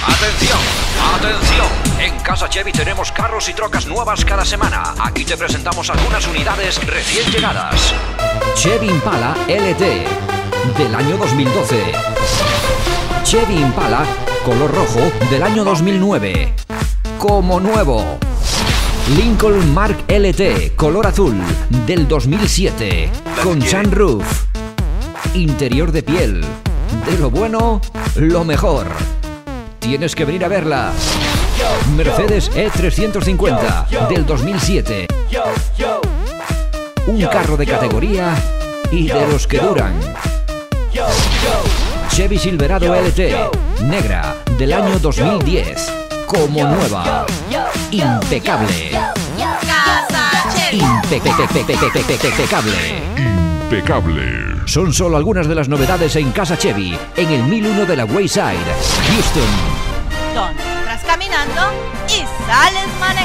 ¡Atención! ¡Atención! En Casa Chevy tenemos carros y trocas nuevas cada semana. Aquí te presentamos algunas unidades recién llegadas. Chevy Impala LT del año 2012. Chevy Impala color rojo del año 2009. Como nuevo. Lincoln Mark LT color azul del 2007. Con sunroof. Interior de piel. De lo bueno, lo mejor. Tienes que venir a verla. Mercedes E350 del 2007. Un carro de categoría y de los que duran. Chevy Silverado LT negra del año 2010. Como nueva. Impecable. Impecable. Impecable. Son solo algunas de las novedades en Casa Chevy, en el 1001 de la Wayside, Houston. Donde entras caminando y sales manejando.